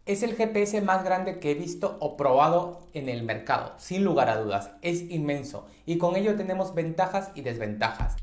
Es el GPS más grande que he visto o probado en el mercado, sin lugar a dudas. Es inmenso y con ello tenemos ventajas y desventajas.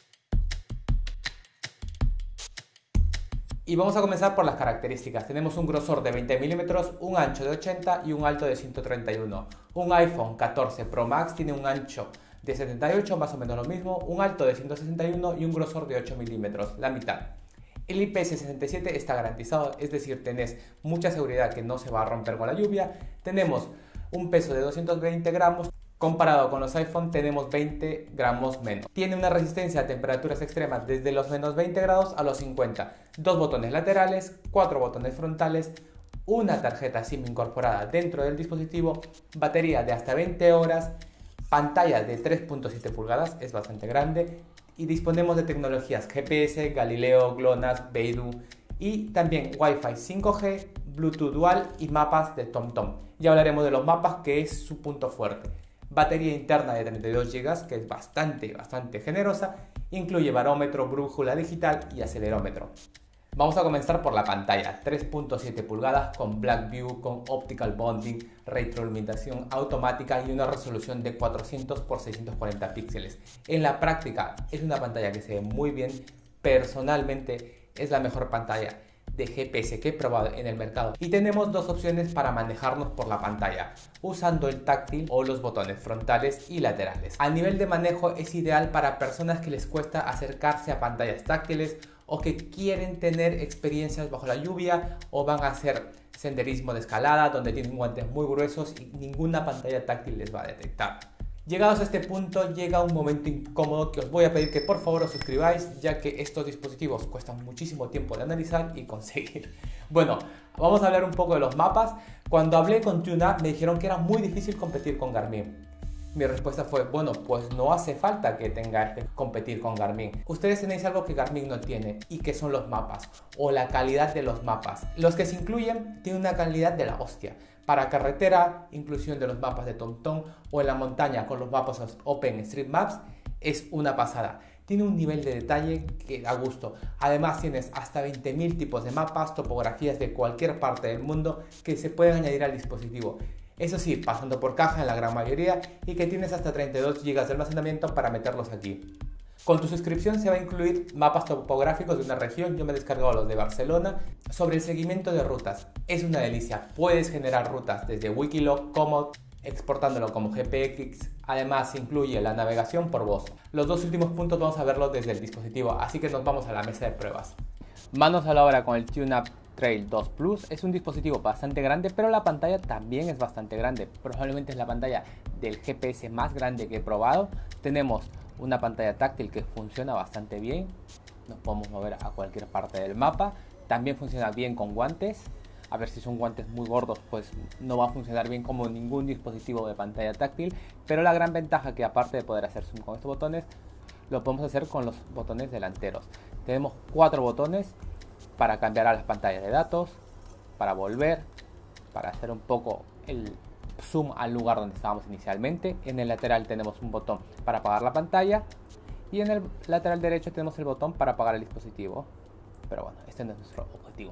Y vamos a comenzar por las características. Tenemos un grosor de 20 milímetros, un ancho de 80 y un alto de 131. Un iPhone 14 Pro Max tiene un ancho de 78, más o menos lo mismo, un alto de 161 y un grosor de 8 milímetros, la mitad. El IP67 está garantizado, es decir, tenés mucha seguridad que no se va a romper con la lluvia. Tenemos un peso de 220 gramos. Comparado con los iPhone tenemos 20 gramos menos. Tiene una resistencia a temperaturas extremas desde los menos 20 grados a los 50. Dos botones laterales, 4 botones frontales, una tarjeta SIM incorporada dentro del dispositivo, batería de hasta 20 horas, pantalla de 3.7 pulgadas, es bastante grande, y disponemos de tecnologías GPS, Galileo, GLONASS, Beidou y también Wi-Fi 5G, Bluetooth Dual y mapas de TomTom. Ya hablaremos de los mapas, que es su punto fuerte. Batería interna de 32 GB, que es bastante generosa. Incluye barómetro, brújula digital y acelerómetro. Vamos a comenzar por la pantalla, 3.7 pulgadas con Black View, con Optical Bonding, retroiluminación automática y una resolución de 400 x 640 píxeles. En la práctica es una pantalla que se ve muy bien. Personalmente es la mejor pantalla de GPS que he probado en el mercado, y tenemos dos opciones para manejarnos por la pantalla, usando el táctil o los botones frontales y laterales. A nivel de manejo es ideal para personas que les cuesta acercarse a pantallas táctiles o que quieren tener experiencias bajo la lluvia o van a hacer senderismo de escalada donde tienen guantes muy gruesos y ninguna pantalla táctil les va a detectar. Llegados a este punto llega un momento incómodo que os voy a pedir que por favor os suscribáis, ya que estos dispositivos cuestan muchísimo tiempo de analizar y conseguir. Bueno, vamos a hablar un poco de los mapas. Cuando hablé con TuneUp me dijeron que era muy difícil competir con Garmin. Mi respuesta fue, bueno, pues no hace falta que tengáis que competir con Garmin. Ustedes tenéis algo que Garmin no tiene, y que son los mapas, o la calidad de los mapas. Los que se incluyen tienen una calidad de la hostia. Para carretera, inclusión de los mapas de TomTom, o en la montaña con los mapas OpenStreetMaps, es una pasada. Tiene un nivel de detalle que da gusto. Además tienes hasta 20.000 tipos de mapas, topografías de cualquier parte del mundo que se pueden añadir al dispositivo. Eso sí, pasando por caja en la gran mayoría, y que tienes hasta 32 GB de almacenamiento para meterlos aquí. Con tu suscripción se va a incluir mapas topográficos de una región. Yo me he descargado los de Barcelona. Sobre el seguimiento de rutas, es una delicia. Puedes generar rutas desde Wikiloc, Komoot, exportándolo como GPX. Además incluye la navegación por voz. Los dos últimos puntos vamos a verlos desde el dispositivo, así que nos vamos a la mesa de pruebas. Manos a la obra con el TuneUp Trail 2 Plus. Es un dispositivo bastante grande, pero la pantalla también es bastante grande. Probablemente es la pantalla del GPS más grande que he probado. Tenemos una pantalla táctil que funciona bastante bien. Nos podemos mover a cualquier parte del mapa. También funciona bien con guantes. A ver, si son guantes muy gordos, pues no va a funcionar bien como ningún dispositivo de pantalla táctil. Pero la gran ventaja, que aparte de poder hacer zoom con estos botones, lo podemos hacer con los botones delanteros. Tenemos 4 botones para cambiar a las pantallas de datos, para volver, para hacer un poco el zoom al lugar donde estábamos inicialmente. En el lateral tenemos un botón para apagar la pantalla, y en el lateral derecho tenemos el botón para apagar el dispositivo. Pero bueno, este no es nuestro objetivo.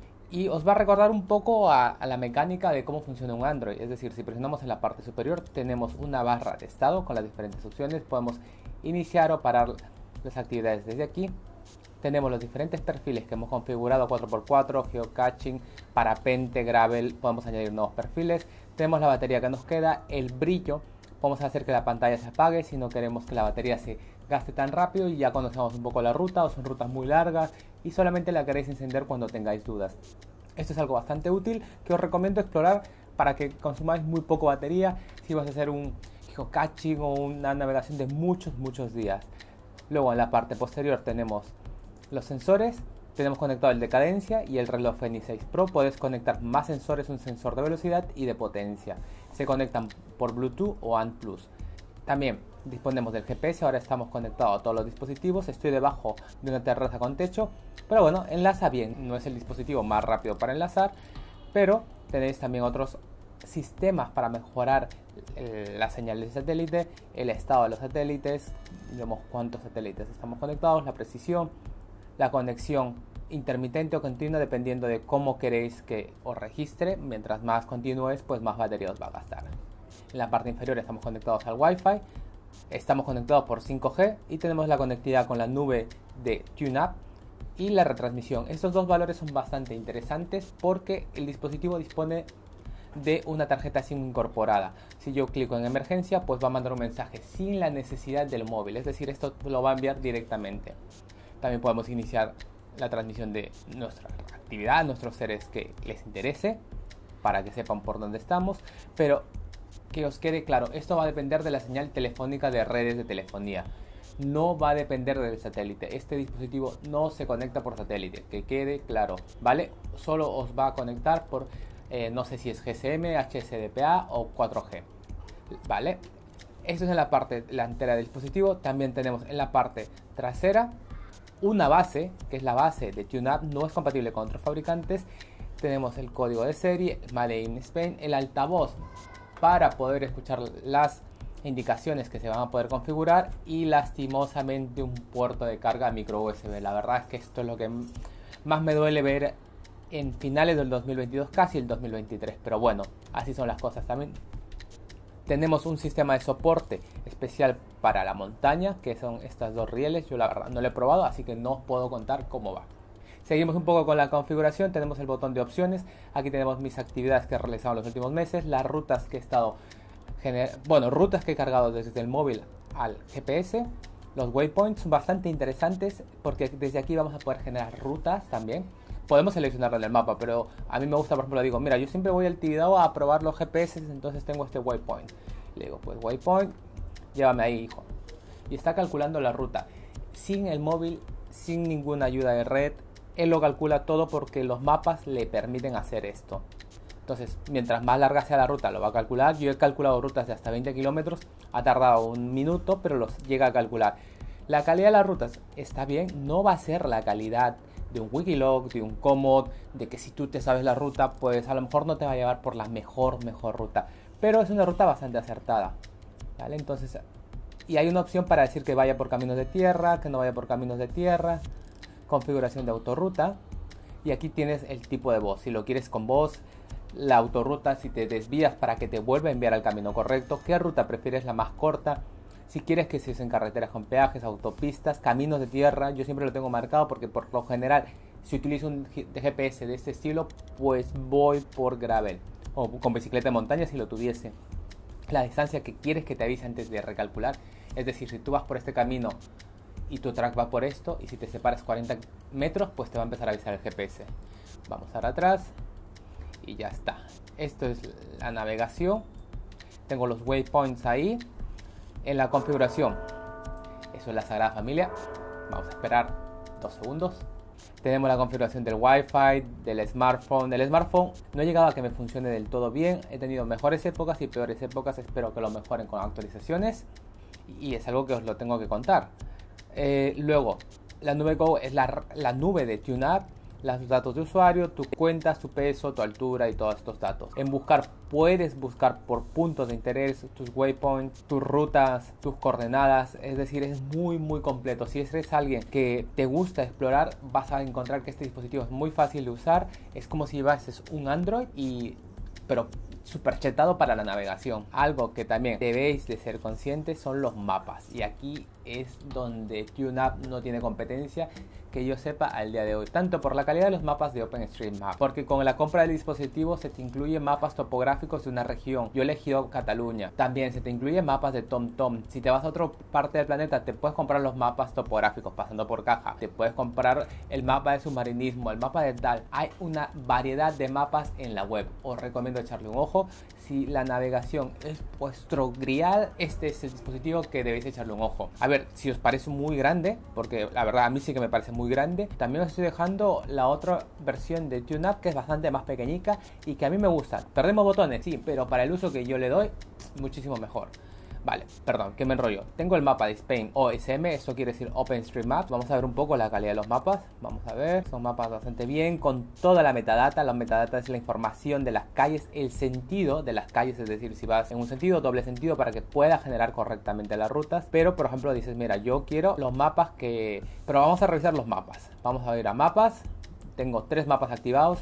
Y os va a recordar un poco a la mecánica de cómo funciona un Android. Es decir, si presionamos en la parte superior tenemos una barra de estado con las diferentes opciones. Podemos iniciar o parar las actividades desde aquí. Tenemos los diferentes perfiles que hemos configurado: 4x4, geocaching, parapente, gravel. Podemos añadir nuevos perfiles. Tenemos la batería que nos queda, el brillo. Podemos hacer que la pantalla se apague si no queremos que la batería se gaste tan rápido y ya conocemos un poco la ruta, o son rutas muy largas y solamente la queréis encender cuando tengáis dudas. Esto es algo bastante útil que os recomiendo explorar para que consumáis muy poco batería si vas a hacer un geocaching o una navegación de muchos días. Luego en la parte posterior tenemos los sensores. Tenemos conectado el de cadencia y el reloj Fenix 6 Pro. Puedes conectar más sensores, un sensor de velocidad y de potencia. Se conectan por Bluetooth o ANT+. También disponemos del GPS. Ahora estamos conectados a todos los dispositivos. Estoy debajo de una terraza con techo, pero bueno, enlaza bien. No es el dispositivo más rápido para enlazar, pero tenéis también otros sistemas para mejorar la señal de satélite, el estado de los satélites, vemos cuántos satélites estamos conectados, la precisión, la conexión intermitente o continua dependiendo de cómo queréis que os registre. Mientras más continuo es, pues más batería os va a gastar. En la parte inferior estamos conectados al Wi-Fi, estamos conectados por 5G y tenemos la conectividad con la nube de TuneUp y la retransmisión. Estos dos valores son bastante interesantes porque el dispositivo dispone de una tarjeta SIM incorporada. Si yo clico en emergencia, pues va a mandar un mensaje sin la necesidad del móvil, es decir, esto lo va a enviar directamente. También podemos iniciar la transmisión de nuestra actividad, nuestros seres que les interese, para que sepan por dónde estamos, pero que os quede claro, esto va a depender de la señal telefónica de redes de telefonía. No va a depender del satélite. Este dispositivo no se conecta por satélite, que quede claro, ¿vale? Solo os va a conectar por no sé si es GSM, HSDPA o 4G, ¿vale? Esto es en la parte delantera del dispositivo. También tenemos en la parte trasera una base, que es la base de TuneUp, no es compatible con otros fabricantes. Tenemos el código de serie, Made in Spain, el altavoz para poder escuchar las indicaciones que se van a poder configurar y lastimosamente un puerto de carga micro USB. La verdad es que esto es lo que más me duele ver en finales del 2022, casi el 2023, pero bueno, así son las cosas. También tenemos un sistema de soporte especial para la montaña, que son estas dos rieles. Yo la verdad no lo he probado, así que no os puedo contar cómo va. Seguimos un poco con la configuración. Tenemos el botón de opciones. Aquí tenemos mis actividades que he realizado en los últimos meses, las rutas que he estado rutas que he cargado desde el móvil al GPS. Los waypoints son bastante interesantes porque desde aquí vamos a poder generar rutas también. Podemos seleccionarlo en el mapa, pero a mí me gusta, por ejemplo, digo, mira, yo siempre voy al Tibidabo a probar los GPS, entonces tengo este waypoint. Le digo, pues waypoint, llévame ahí, hijo. Y está calculando la ruta. Sin el móvil, sin ninguna ayuda de red, él lo calcula todo porque los mapas le permiten hacer esto. Entonces, mientras más larga sea la ruta, lo va a calcular. Yo he calculado rutas de hasta 20 kilómetros, ha tardado un minuto, pero los llega a calcular. La calidad de las rutas está bien, no va a ser la calidad de un Wikiloc, de un Komoot, de que si tú te sabes la ruta, pues a lo mejor no te va a llevar por la mejor ruta, pero es una ruta bastante acertada, ¿vale? Entonces, y hay una opción para decir que vaya por caminos de tierra, que no vaya por caminos de tierra, configuración de autorruta, y aquí tienes el tipo de voz, si lo quieres con voz, la autorruta, si te desvías para que te vuelva a enviar al camino correcto, qué ruta prefieres, la más corta. Si quieres que se usen carreteras con peajes, autopistas, caminos de tierra, yo siempre lo tengo marcado porque por lo general si utilizo un GPS de este estilo, pues voy por gravel o con bicicleta de montaña si lo tuviese. La distancia que quieres que te avise antes de recalcular, es decir, si tú vas por este camino y tu track va por esto y si te separas 40 metros, pues te va a empezar a avisar el GPS. Vamos ahora atrás y ya está. Esto es la navegación. Tengo los waypoints ahí. En la configuración, eso es la Sagrada Familia. Vamos a esperar 2 segundos. Tenemos la configuración del Wi-Fi, del smartphone. Del smartphone no he llegado a que me funcione del todo bien. He tenido mejores épocas y peores épocas. Espero que lo mejoren con actualizaciones. Y es algo que os lo tengo que contar. Luego, la nube Go es la nube de TuneUp. Los datos de usuario, tu cuenta, tu peso, tu altura y todos estos datos. En buscar, puedes buscar por puntos de interés, tus waypoints, tus rutas, tus coordenadas. Es decir, es muy completo. Si eres alguien que te gusta explorar, vas a encontrar que este dispositivo es muy fácil de usar. Es como si llevases un Android pero súper chetado para la navegación. Algo que también debéis de ser conscientes son los mapas. Y aquí es donde TuneUp no tiene competencia que yo sepa al día de hoy, tanto por la calidad de los mapas de OpenStreetMap, porque con la compra del dispositivo se te incluye mapas topográficos de una región. Yo he elegido Cataluña. También se te incluye mapas de TomTom. Si te vas a otra parte del planeta, te puedes comprar los mapas topográficos pasando por caja. Te puedes comprar el mapa de submarinismo, el mapa de tal. Hay una variedad de mapas en la web. Os recomiendo echarle un ojo. Si la navegación es vuestro grial, este es el dispositivo que debéis echarle un ojo. A ver, si os parece muy grande, porque la verdad a mí sí que me parece muy grande, también os estoy dejando la otra versión de TuneUp que es bastante más pequeñica y que a mí me gusta. Perdemos botones, sí, pero para el uso que yo le doy, muchísimo mejor. Vale, perdón, que me enrollo. Tengo el mapa de Spain OSM, esto quiere decir OpenStreetMap. Vamos a ver un poco la calidad de los mapas. Vamos a ver, son mapas bastante bien, con toda la metadata. La metadata es la información de las calles, el sentido de las calles, es decir, si vas en un sentido, doble sentido, para que pueda generar correctamente las rutas. Pero, por ejemplo, dices, mira, yo quiero los mapas que... Pero vamos a revisar los mapas. Vamos a ir a mapas. Tengo 3 mapas activados: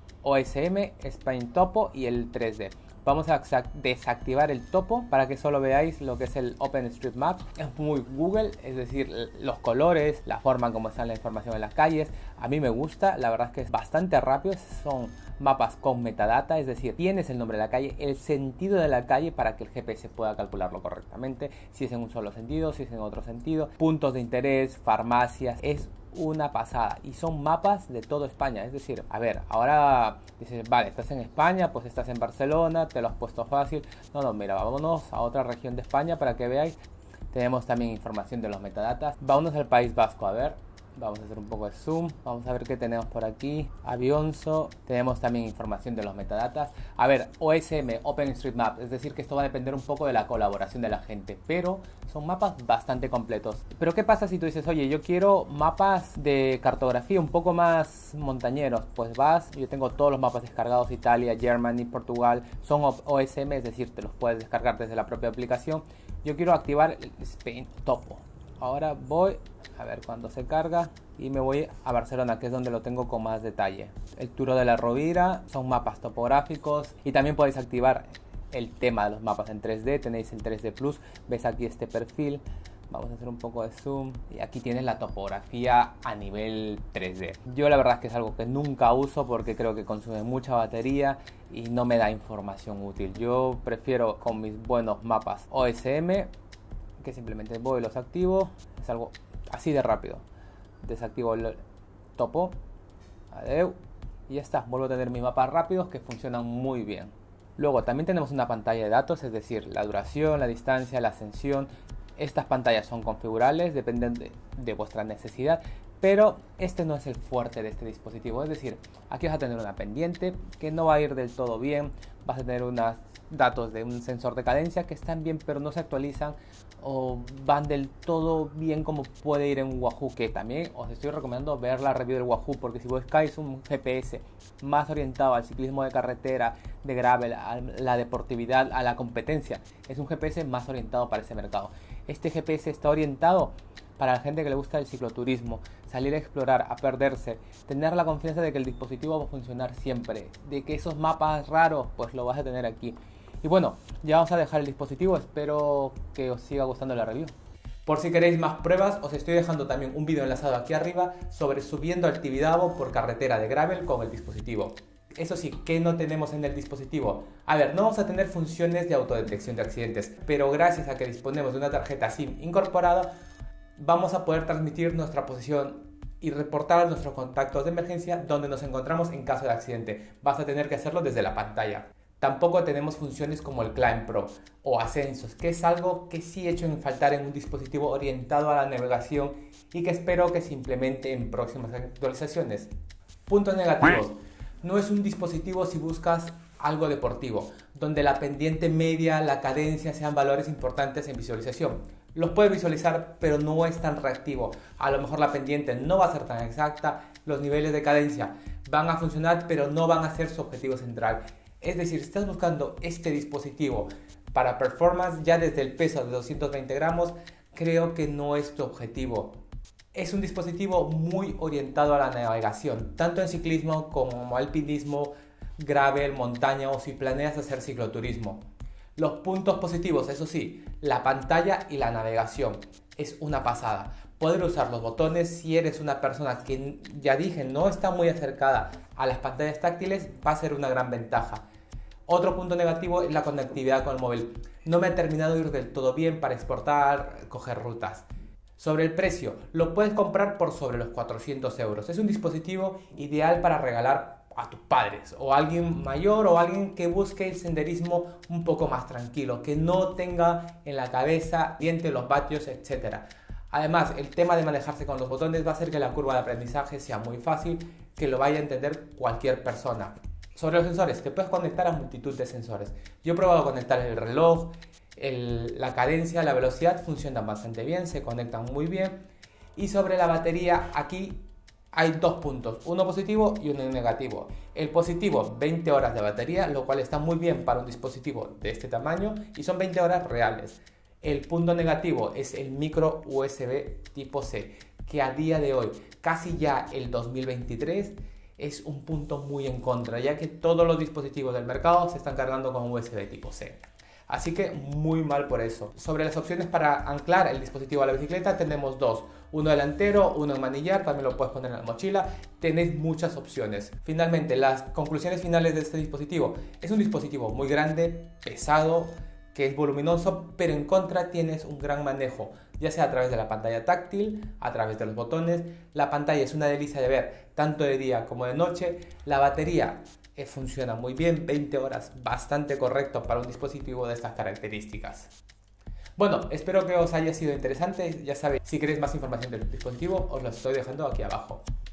OSM, Spain Topo y el 3D. Vamos a desactivar el topo para que solo veáis lo que es el OpenStreetMap. Es muy Google, es decir, los colores, la forma en cómo está la información en las calles. A mí me gusta, la verdad es que es bastante rápido. Son mapas con metadata, es decir, tienes el nombre de la calle, el sentido de la calle para que el GPS pueda calcularlo correctamente. Si es en un solo sentido, si es en otro sentido. Puntos de interés, farmacias, es una pasada, y son mapas de toda España. Es decir, a ver, ahora dices, vale, estás en España, pues estás en Barcelona, te lo has puesto fácil. No, mira, vámonos a otra región de España para que veáis. Tenemos también información de los metadatas. Vámonos al País Vasco, a ver. Vamos a hacer un poco de zoom. Vamos a ver qué tenemos por aquí. Avionso. Tenemos también información de los metadatas. A ver, OSM, OpenStreetMap. Es decir, que esto va a depender un poco de la colaboración de la gente. Pero son mapas bastante completos. Pero ¿qué pasa si tú dices, oye, yo quiero mapas de cartografía un poco más montañeros? Pues vas, yo tengo todos los mapas descargados: Italia, Germany, Portugal. Son OSM, es decir, te los puedes descargar desde la propia aplicación. Yo quiero activar el Spain Topo. Ahora voy a ver cuándo se carga y me voy a Barcelona, que es donde lo tengo con más detalle. El Turó de la Rovira, son mapas topográficos, y también podéis activar el tema de los mapas en 3D. Tenéis el 3D Plus, ves aquí este perfil. Vamos a hacer un poco de zoom y aquí tienes la topografía a nivel 3D. Yo la verdad es que es algo que nunca uso porque creo que consume mucha batería y no me da información útil. Yo prefiero con mis buenos mapas OSM, que simplemente voy y los activo. Es algo así de rápido. Desactivo el topo, adeu, y ya está. Vuelvo a tener mis mapas rápidos que funcionan muy bien. Luego también tenemos una pantalla de datos, es decir, la duración, la distancia, la ascensión. Estas pantallas son configurables, dependen de vuestra necesidad, pero este no es el fuerte de este dispositivo. Es decir, aquí vas a tener una pendiente que no va a ir del todo bien, vas a tener unos datos de un sensor de cadencia que están bien pero no se actualizan o van del todo bien como puede ir en Wahoo, que también os estoy recomendando ver la review del Wahoo, porque si buscáis un GPS más orientado al ciclismo de carretera, de gravel, a la deportividad, a la competencia, es un GPS más orientado para ese mercado. Este GPS está orientado para la gente que le gusta el cicloturismo, salir a explorar, a perderse, tener la confianza de que el dispositivo va a funcionar siempre, de que esos mapas raros pues lo vas a tener aquí. Y bueno, ya vamos a dejar el dispositivo, espero que os siga gustando la review. Por si queréis más pruebas, os estoy dejando también un vídeo enlazado aquí arriba sobre subiendo al Tibidabo por carretera de gravel con el dispositivo. Eso sí, ¿qué no tenemos en el dispositivo? A ver, no vamos a tener funciones de autodetección de accidentes, pero gracias a que disponemos de una tarjeta SIM incorporada, vamos a poder transmitir nuestra posición y reportar a nuestros contactos de emergencia donde nos encontramos en caso de accidente. Vas a tener que hacerlo desde la pantalla. Tampoco tenemos funciones como el Climb Pro o ascensos, que es algo que sí he hecho en faltar en un dispositivo orientado a la navegación y que espero que se implemente en próximas actualizaciones. Puntos negativos. No es un dispositivo si buscas algo deportivo, donde la pendiente media, la cadencia sean valores importantes en visualización. Los puedes visualizar, pero no es tan reactivo. A lo mejor la pendiente no va a ser tan exacta, los niveles de cadencia van a funcionar, pero no van a ser su objetivo central. Es decir, si estás buscando este dispositivo para performance ya desde el peso de 220 gramos, creo que no es tu objetivo. Es un dispositivo muy orientado a la navegación, tanto en ciclismo como alpinismo, gravel, montaña o si planeas hacer cicloturismo. Los puntos positivos, eso sí, la pantalla y la navegación. Es una pasada. Poder usar los botones si eres una persona que, ya dije, no está muy acercada a las pantallas táctiles, va a ser una gran ventaja. Otro punto negativo es la conectividad con el móvil. No me ha terminado de ir del todo bien para exportar, coger rutas. Sobre el precio, lo puedes comprar por sobre los 400 euros. Es un dispositivo ideal para regalar a tus padres o a alguien mayor o a alguien que busque el senderismo un poco más tranquilo, que no tenga en la cabeza dientes, los vatios, etc. Además, el tema de manejarse con los botones va a hacer que la curva de aprendizaje sea muy fácil, que lo vaya a entender cualquier persona. Sobre los sensores, te puedes conectar a multitud de sensores. Yo he probado conectar el reloj, La cadencia, la velocidad funcionan bastante bien, se conectan muy bien. Y sobre la batería, aquí hay dos puntos, uno positivo y uno negativo. El positivo, 20 horas de batería, lo cual está muy bien para un dispositivo de este tamaño y son 20 horas reales. El punto negativo es el micro USB tipo C, que a día de hoy, casi ya el 2023, es un punto muy en contra, ya que todos los dispositivos del mercado se están cargando con USB tipo C. Así que muy mal por eso. Sobre las opciones para anclar el dispositivo a la bicicleta tenemos dos. Uno delantero, uno en manillar, también lo puedes poner en la mochila. Tenéis muchas opciones. Finalmente, las conclusiones finales de este dispositivo. Es un dispositivo muy grande, pesado, que es voluminoso, pero en contra tienes un gran manejo, ya sea a través de la pantalla táctil, a través de los botones. La pantalla es una delicia de ver, tanto de día como de noche. La batería funciona muy bien, 20 horas, bastante correcto para un dispositivo de estas características. Bueno, espero que os haya sido interesante. Ya sabéis, si queréis más información del dispositivo, os lo estoy dejando aquí abajo.